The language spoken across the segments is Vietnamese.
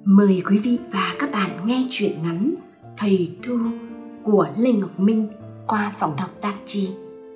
Mời quý vị và các bạn nghe truyện ngắn Thầy Thu của Lê Ngọc Minh qua giọng đọc Đan Chi.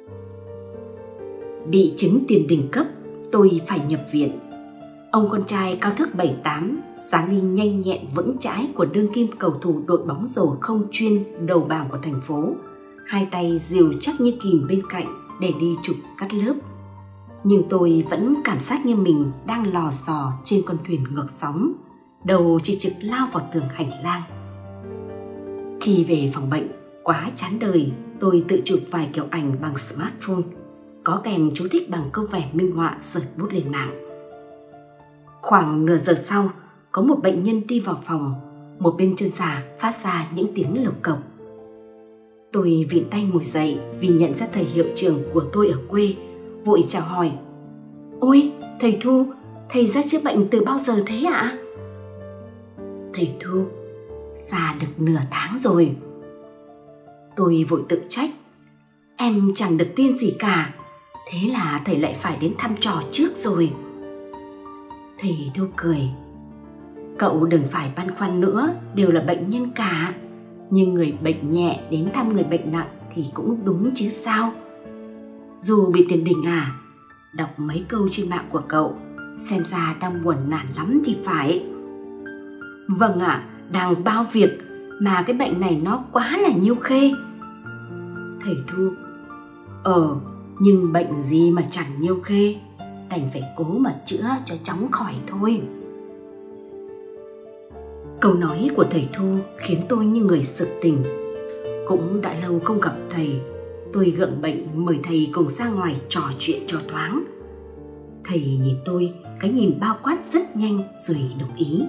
Bị chứng tiền đình cấp, tôi phải nhập viện. Ông con trai cao thước 7'8", dáng đi nhanh nhẹn vững chãi của đương kim cầu thủ đội bóng rổ không chuyên đầu bảng của thành phố, hai tay dìu chắc như kìm bên cạnh để đi chụp cắt lớp. Nhưng tôi vẫn cảm giác như mình đang lò xò trên con thuyền ngược sóng, đầu chỉ trực lao vào tường hành lang. Khi về phòng bệnh, quá chán đời, tôi tự chụp vài kiểu ảnh bằng smartphone, có kèm chú thích bằng câu vẽ minh họa rồi bút lên mạng. Khoảng nửa giờ sau, có một bệnh nhân đi vào phòng, một bên chân giả phát ra những tiếng lộc cộc. Tôi vịn tay ngồi dậy vì nhận ra thầy hiệu trưởng của tôi ở quê, vội chào hỏi: "Ôi, thầy Thu, thầy ra chữa bệnh từ bao giờ thế ạ?" "Thầy Thu, ra được nửa tháng rồi." Tôi vội tự trách: "Em chẳng được tin gì cả, thế là thầy lại phải đến thăm trò trước rồi." Thầy Thu cười: "Cậu đừng phải băn khoăn nữa, đều là bệnh nhân cả. Nhưng người bệnh nhẹ đến thăm người bệnh nặng thì cũng đúng chứ sao. Dù bị tiền đình à, đọc mấy câu trên mạng của cậu, xem ra đang buồn nản lắm thì phải." "Vâng ạ, đang bao việc mà cái bệnh này nó quá là nhiêu khê." Thầy Thu: Nhưng bệnh gì mà chẳng nhiêu khê, đành phải cố mà chữa cho chóng khỏi thôi." Câu nói của thầy Thu khiến tôi như người sực tỉnh. Cũng đã lâu không gặp thầy, tôi gượng bệnh mời thầy cùng ra ngoài trò chuyện cho thoáng. Thầy nhìn tôi cái nhìn bao quát rất nhanh rồi đồng ý.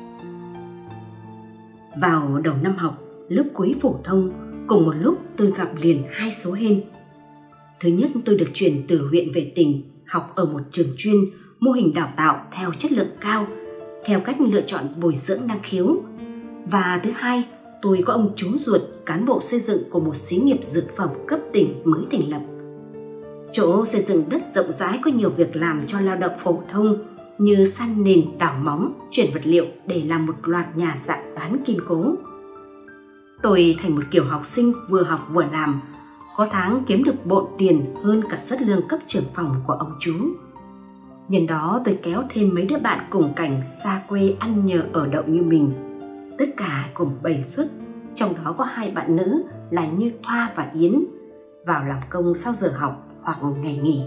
Vào đầu năm học, lớp cuối phổ thông, cùng một lúc tôi gặp liền hai số hên. Thứ nhất, tôi được chuyển từ huyện về tỉnh, học ở một trường chuyên, mô hình đào tạo theo chất lượng cao, theo cách lựa chọn bồi dưỡng năng khiếu. Và thứ hai, tôi có ông chú ruột, cán bộ xây dựng của một xí nghiệp dược phẩm cấp tỉnh mới thành lập. Chỗ xây dựng đất rộng rãi, có nhiều việc làm cho lao động phổ thông như san nền, đào móng, chuyển vật liệu để làm một loạt nhà dạng bán kiên cố. Tôi thành một kiểu học sinh vừa học vừa làm, có tháng kiếm được bộn tiền hơn cả suất lương cấp trưởng phòng của ông chú. Nhân đó tôi kéo thêm mấy đứa bạn cùng cảnh xa quê ăn nhờ ở đậu như mình, tất cả cùng 7 suất, trong đó có 2 bạn nữ là Như Thoa và Yến, vào làm công sau giờ học hoặc ngày nghỉ.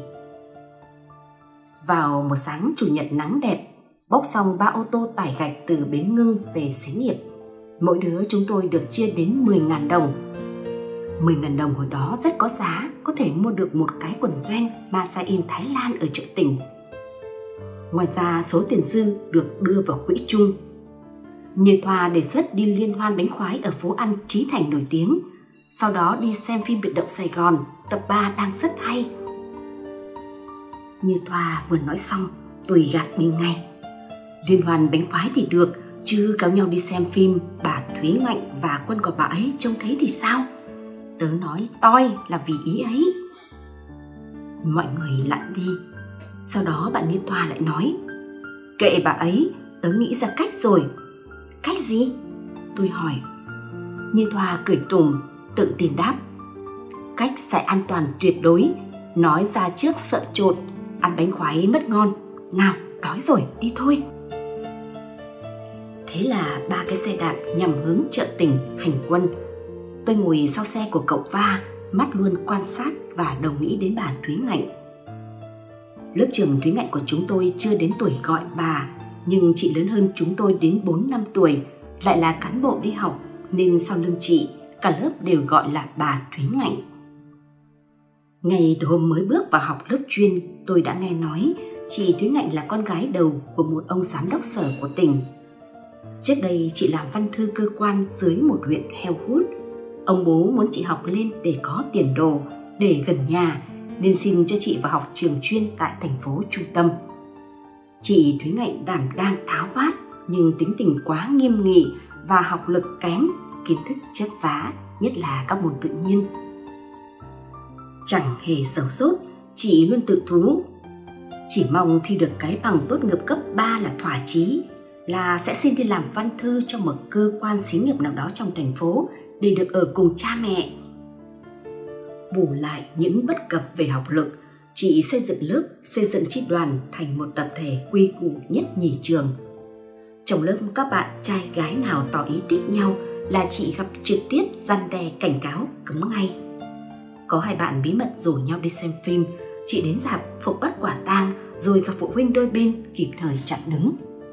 Vào một sáng chủ nhật nắng đẹp, bốc xong 3 ô tô tải gạch từ Bến Ngưng về xí nghiệp, mỗi đứa chúng tôi được chia đến 10.000 đồng. 10.000 đồng hồi đó rất có giá, có thể mua được một cái quần jean Masa In Thái Lan ở chợ tỉnh. Ngoài ra số tiền dư được đưa vào quỹ chung. Như Thoa đề xuất đi liên hoan bánh khoái ở phố ăn Trí Thành nổi tiếng, sau đó đi xem phim Biệt động Sài Gòn, tập 3 đang rất hay. Như Thoa vừa nói xong, tôi gạt đi ngay. Liên hoan bánh khoái thì được, chứ kéo nhau đi xem phim bà Thúy Ngạnh và quân của bà ấy trông thấy thì sao? Tớ nói toi là vì ý ấy. Mọi người lặng đi. Sau đó bạn Như Thoa lại nói: "Kệ bà ấy, tớ nghĩ ra cách rồi." "Cách gì?" tôi hỏi. Như Thoa cười tủm, tự tin đáp: "Cách sẽ an toàn tuyệt đối, nói ra trước sợ chột, ăn bánh khoái mất ngon. Nào, đói rồi, đi thôi." Thế là 3 cái xe đạp nhằm hướng chợ tỉnh hành quân. Tôi ngồi sau xe của cậu Va, mắt luôn quan sát và đồng nghĩ đến bà Thúy Ngạnh. Lớp trường Thúy Ngạnh của chúng tôi chưa đến tuổi gọi bà, nhưng chị lớn hơn chúng tôi đến 4 năm tuổi, lại là cán bộ đi học, nên sau lưng chị, cả lớp đều gọi là bà Thúy Ngạnh. Ngay từ hôm mới bước vào học lớp chuyên, tôi đã nghe nói chị Thúy Ngạnh là con gái đầu của một ông giám đốc sở của tỉnh. Trước đây chị làm văn thư cơ quan dưới một huyện heo hút. Ông bố muốn chị học lên để có tiền đồ, để gần nhà, nên xin cho chị vào học trường chuyên tại thành phố trung tâm. Chị Thúy Ngạnh đảm đang tháo vát, nhưng tính tình quá nghiêm nghị và học lực kém, kiến thức chấp vá, nhất là các môn tự nhiên. Chẳng hề giấu dốt, chị luôn tự thú: "Chỉ mong thi được cái bằng tốt nghiệp cấp 3 là thỏa chí, là sẽ xin đi làm văn thư trong một cơ quan xí nghiệp nào đó trong thành phố để được ở cùng cha mẹ. Bù lại những bất cập về học lực, chị xây dựng lớp, xây dựng chi đoàn thành một tập thể quy củ nhất nhì trường. Trong lớp các bạn trai gái nào tỏ ý thích nhau là chị gặp trực tiếp, răn đe, cảnh cáo, cấm ngay. Có hai bạn bí mật rủ nhau đi xem phim, chị đến rạp phục bắt quả tang rồi gặp phụ huynh đôi bên kịp thời chặn đứng.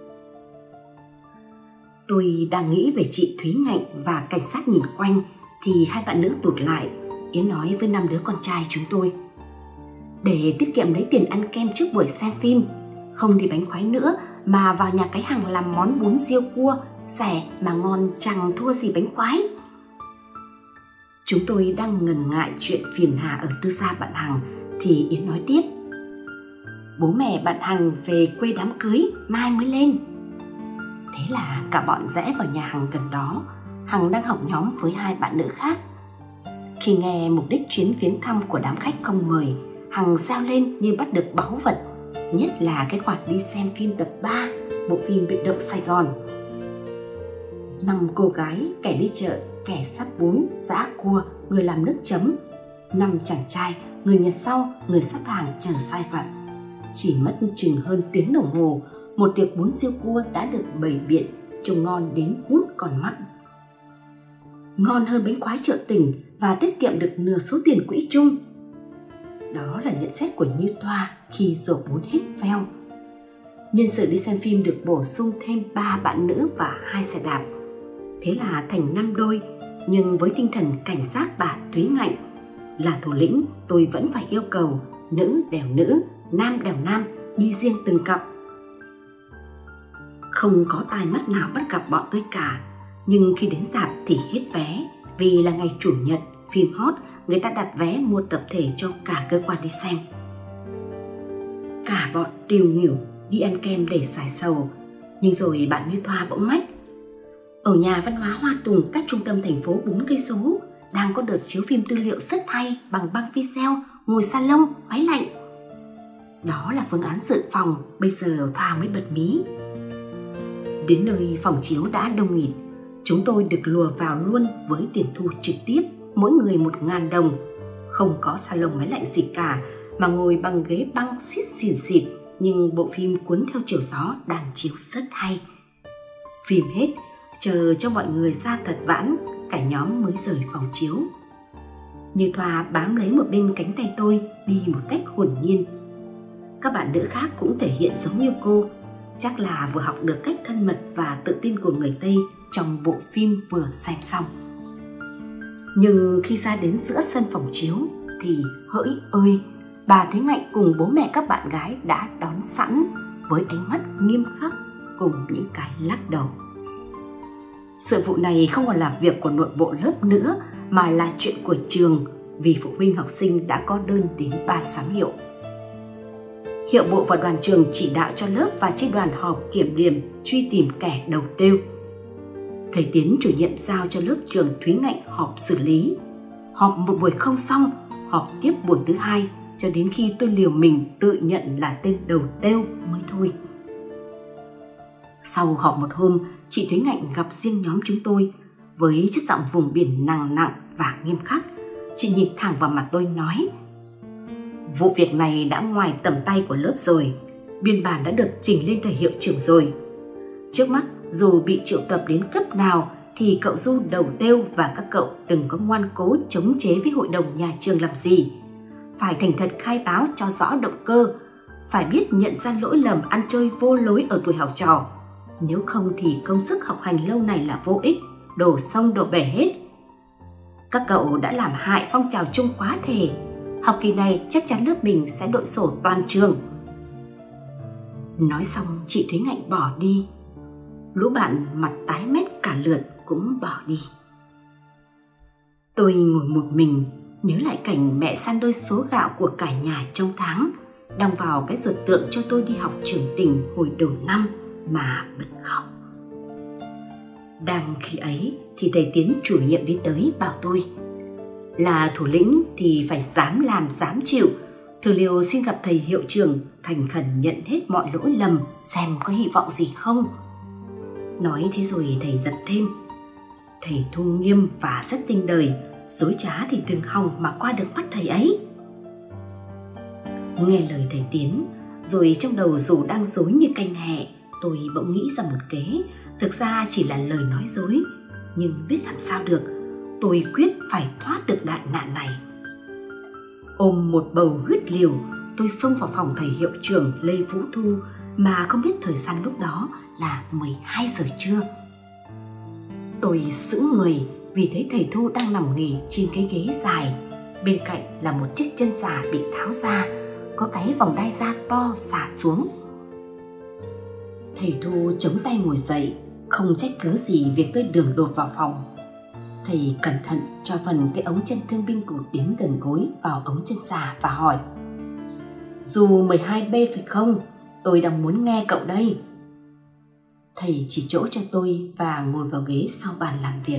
Tôi đang nghĩ về chị Thúy Ngạnh và cảnh sát nhìn quanh thì hai bạn nữ tụt lại. Yến nói với 5 đứa con trai chúng tôi: để tiết kiệm lấy tiền ăn kem trước buổi xem phim, không đi bánh khoái nữa mà vào nhà cái hàng làm món bún riêu cua, rẻ mà ngon chẳng thua gì bánh khoái. Chúng tôi đang ngần ngại chuyện phiền hà ở tư gia bạn Hằng thì Yến nói tiếp: bố mẹ bạn Hằng về quê đám cưới, mai mới lên. Thế là cả bọn rẽ vào nhà Hằng gần đó. Hằng đang học nhóm với hai bạn nữ khác. Khi nghe mục đích chuyến viếng thăm của đám khách không mời, Hằng reo lên như bắt được báu vật, nhất là cái khoản đi xem phim tập 3, bộ phim Biệt động Sài Gòn. 5 cô gái, kẻ đi chợ, kẻ sắp bún, giã cua, người làm nước chấm. 5 chàng trai, người nhặt rau, người sắp hàng chờ sai vặt. Chỉ mất chừng hơn tiếng đồng hồ, một tiệc bún riêu cua đã được bày biện, trông ngon đến hút con mắt. Ngon hơn bánh khoái chợ tỉnh và tiết kiệm được nửa số tiền quỹ chung. Đó là nhận xét của Như Thoa khi rổ bún hết veo. Nhân sự đi xem phim được bổ sung thêm 3 bạn nữ và 2 xe đạp. Thế là thành 5 đôi, nhưng với tinh thần cảnh giác bà Thúy Ngạnh là thủ lĩnh, tôi vẫn phải yêu cầu nữ đèo nữ, nam đèo nam, đi riêng từng cặp. Không có tai mắt nào bắt gặp bọn tôi cả, nhưng khi đến rạp thì hết vé, vì là ngày chủ nhật, phim hot, người ta đặt vé mua tập thể cho cả cơ quan đi xem. Cả bọn tiều nghỉu đi ăn kem để giải sầu, nhưng rồi bạn Như Thoa bỗng mách: ở nhà văn hóa Hoa Tùng cách trung tâm thành phố 4 cây số đang có đợt chiếu phim tư liệu rất hay bằng băng video, ngồi salon, máy lạnh. Đó là phương án dự phòng, bây giờ Thoa mới bật mí. Đến nơi phòng chiếu đã đông nghịt, chúng tôi được lùa vào luôn với tiền thu trực tiếp, mỗi người 1.000 đồng. Không có salon máy lạnh gì cả, mà ngồi bằng ghế băng xít xìn xịt, nhưng bộ phim cuốn theo chiều gió đàn chiếu rất hay. Phim hết, chờ cho mọi người ra thật vãn, cả nhóm mới rời phòng chiếu. Như Thoa bám lấy một bên cánh tay tôi đi một cách hồn nhiên. Các bạn nữ khác cũng thể hiện giống như cô, chắc là vừa học được cách thân mật và tự tin của người Tây trong bộ phim vừa xem xong. Nhưng khi ra đến giữa sân phòng chiếu thì hỡi ơi, bà Thúy Ngạnh cùng bố mẹ các bạn gái đã đón sẵn với ánh mắt nghiêm khắc cùng những cái lắc đầu. Sự vụ này không còn là việc của nội bộ lớp nữa mà là chuyện của trường, vì phụ huynh học sinh đã có đơn đến ban giám hiệu. Hiệu bộ và đoàn trường chỉ đạo cho lớp và chi đoàn họp kiểm điểm, truy tìm kẻ đầu têu. Thầy Tiến chủ nhiệm giao cho lớp trưởng Thúy Ngạnh họp xử lý. Họp một buổi không xong, họp tiếp buổi thứ 2 cho đến khi tôi liều mình tự nhận là tên đầu têu mới thôi. Sau họp một hôm, chị Thúy Ngạnh gặp riêng nhóm chúng tôi với chất giọng vùng biển nặng và nghiêm khắc. Chị nhìn thẳng vào mặt tôi nói: vụ việc này đã ngoài tầm tay của lớp rồi, biên bản đã được trình lên thầy hiệu trưởng rồi. Trước mắt dù bị triệu tập đến cấp nào thì cậu Du đầu têu và các cậu đừng có ngoan cố chống chế với hội đồng nhà trường làm gì. Phải thành thật khai báo cho rõ động cơ, phải biết nhận ra lỗi lầm ăn chơi vô lối ở tuổi học trò. Nếu không thì công sức học hành lâu này là vô ích, đổ sông đổ bể hết. Các cậu đã làm hại phong trào chung quá thể. Học kỳ này chắc chắn lớp mình sẽ đội sổ toàn trường. Nói xong chị Thúy Ngạnh bỏ đi. Lũ bạn mặt tái mét cả lượt cũng bỏ đi. Tôi ngồi một mình, nhớ lại cảnh mẹ san đôi số gạo của cả nhà trong tháng, đong vào cái ruột tượng cho tôi đi học trưởng tỉnh hồi đầu năm mà bật khóc. Đang khi ấy thì thầy Tiến chủ nhiệm đi tới bảo tôi: là thủ lĩnh thì phải dám làm dám chịu, thử liều xin gặp thầy hiệu trưởng, thành khẩn nhận hết mọi lỗi lầm xem có hy vọng gì không. Nói thế rồi thầy dặn thêm: thầy Thu nghiêm và rất tinh đời, dối trá thì đừng hòng mà qua được mắt thầy ấy. Nghe lời thầy Tiến, rồi trong đầu dù đang dối như canh hẹ, tôi bỗng nghĩ ra một kế, thực ra chỉ là lời nói dối, nhưng biết làm sao được, tôi quyết phải thoát được đại nạn này. Ôm một bầu huyết liều, tôi xông vào phòng thầy hiệu trưởng Lê Vũ Thu mà không biết thời gian lúc đó là 12 giờ trưa. Tôi sững người vì thấy thầy Thu đang nằm nghỉ trên cái ghế dài, bên cạnh là một chiếc chân giả bị tháo ra, có cái vòng đai da to xả xuống. Thầy Thu chống tay ngồi dậy, không trách cứ gì việc tôi đường đột vào phòng. Thầy cẩn thận cho phần cái ống chân thương binh cụt đến gần gối vào ống chân giả và hỏi: dù 12B phải không? Tôi đang muốn nghe cậu đây. Thầy chỉ chỗ cho tôi và ngồi vào ghế sau bàn làm việc.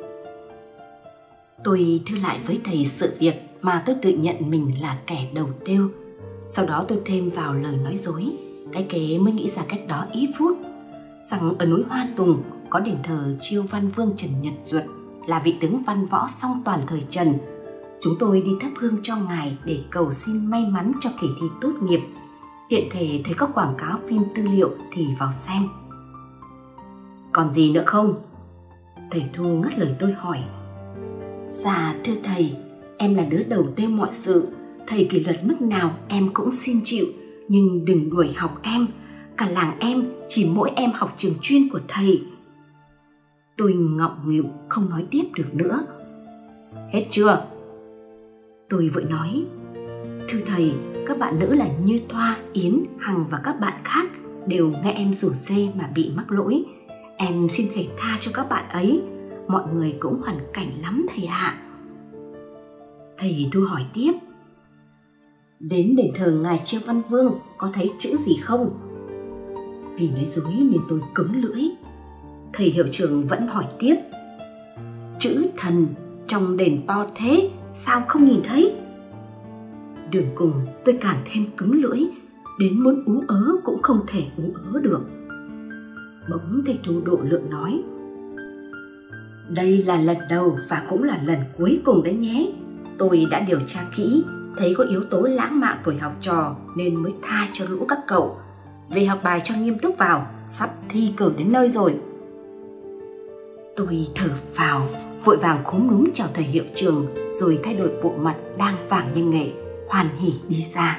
Tôi thưa lại với thầy sự việc mà tôi tự nhận mình là kẻ đầu trêu. Sau đó tôi thêm vào lời nói dối, cái kế mới nghĩ ra cách đó ít phút, rằng ở núi Hoa Tùng có đền thờ Chiêu Văn Vương Trần Nhật Duật, là vị tướng văn võ song toàn thời Trần. Chúng tôi đi thắp hương cho ngài để cầu xin may mắn cho kỳ thi tốt nghiệp. Tiện thể thấy có quảng cáo phim tư liệu thì vào xem. Còn gì nữa không? Thầy Thu ngắt lời tôi hỏi. Dạ thưa thầy, em là đứa đầu tiên mọi sự, thầy kỷ luật mức nào em cũng xin chịu, nhưng đừng đuổi học em. Cả làng em chỉ mỗi em học trường chuyên của thầy. Tôi ngọng nghịu không nói tiếp được nữa. Hết chưa? Tôi vội nói: thưa thầy, các bạn nữ là Như Thoa, Yến, Hằng và các bạn khác đều nghe em rủ dê mà bị mắc lỗi. Em xin thầy tha cho các bạn ấy, mọi người cũng hoàn cảnh lắm thầy ạ. Thầy Thu hỏi tiếp: đến đền thờ ngài Chiêu Văn Vương có thấy chữ gì không? Vì nói dối nên tôi cứng lưỡi. Thầy hiệu trưởng vẫn hỏi tiếp: chữ thần trong đền to thế, sao không nhìn thấy? Đường cùng tôi càng thêm cứng lưỡi, đến muốn ú ớ cũng không thể ú ớ được. Bỗng thầy Thu độ lượng nói: đây là lần đầu và cũng là lần cuối cùng đấy nhé. Tôi đã điều tra kỹ, thấy có yếu tố lãng mạn tuổi học trò nên mới tha cho lũ các cậu. Về học bài cho nghiêm túc vào, sắp thi cử đến nơi rồi. Tôi thở phào, vội vàng khúm núm chào thầy hiệu trưởng, rồi thay đổi bộ mặt đang vàng như nghệ, hoan hỉ đi ra.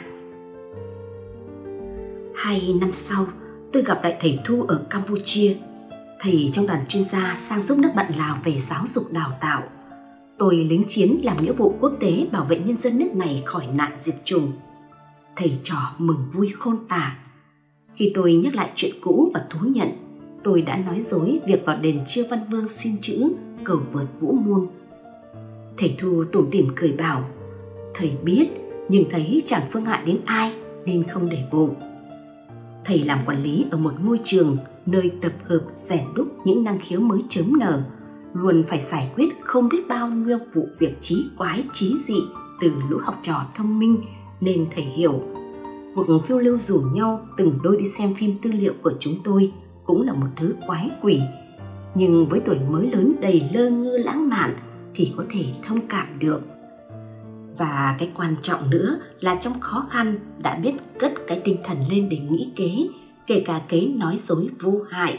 2 năm sau, tôi gặp lại thầy Thu ở Campuchia. Thầy trong đoàn chuyên gia sang giúp nước bạn Lào về giáo dục đào tạo. Tôi lính chiến làm nghĩa vụ quốc tế bảo vệ nhân dân nước này khỏi nạn diệt chủng. Thầy trò mừng vui khôn tả. Khi tôi nhắc lại chuyện cũ và thú nhận, tôi đã nói dối việc vào đền Chiêu Văn Vương xin chữ cầu vượt vũ môn. Thầy Thu tủm tỉm cười bảo: thầy biết, nhưng thấy chẳng phương hại đến ai nên không để bụng. Thầy làm quản lý ở một ngôi trường nơi tập hợp rèn đúc những năng khiếu mới chớm nở, luôn phải giải quyết không biết bao nhiêu vụ việc chí quái chí dị từ lũ học trò thông minh, nên thầy hiểu cuộc phiêu lưu rủ nhau từng đôi đi xem phim tư liệu của chúng tôi cũng là một thứ quái quỷ, nhưng với tuổi mới lớn đầy lơ ngơ lãng mạn thì có thể thông cảm được. Và cái quan trọng nữa là trong khó khăn đã biết cất cái tinh thần lên để nghĩ kế, kể cả kế nói dối vô hại.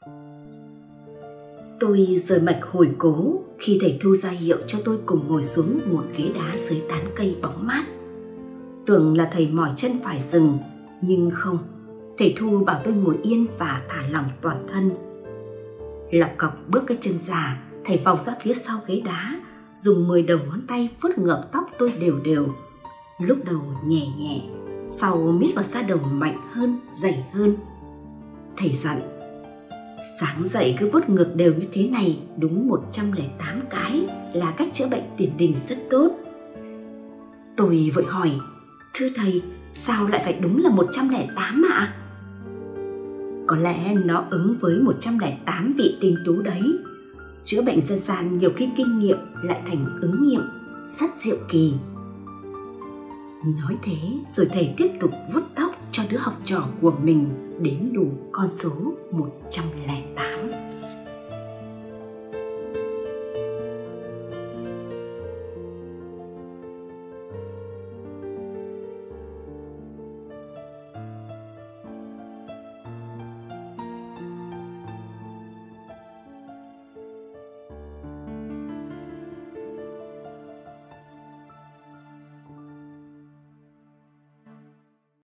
Tôi rời mạch hồi cố khi thầy Thu ra hiệu cho tôi cùng ngồi xuống một ghế đá dưới tán cây bóng mát. Tưởng là thầy mỏi chân phải dừng, nhưng không. Thầy Thu bảo tôi ngồi yên và thả lỏng toàn thân. Lọc cọc bước cái chân già, thầy vòng ra phía sau ghế đá, dùng 10 đầu ngón tay vuốt ngợp tóc tôi đều đều. Lúc đầu nhẹ nhẹ, sau miết vào da đầu mạnh hơn, dày hơn. Thầy dặn: sáng dậy cứ vuốt ngược đều như thế này đúng 108 cái là cách chữa bệnh tiền đình rất tốt. Tôi vội hỏi: thưa thầy, sao lại phải đúng là 108 ạ? Có lẽ nó ứng với 108 vị tinh tú đấy. Chữa bệnh dân gian nhiều khi kinh nghiệm lại thành ứng nghiệm, rất diệu kỳ. Nói thế rồi thầy tiếp tục vuốt tóc cho đứa học trò của mình đến đủ con số 108.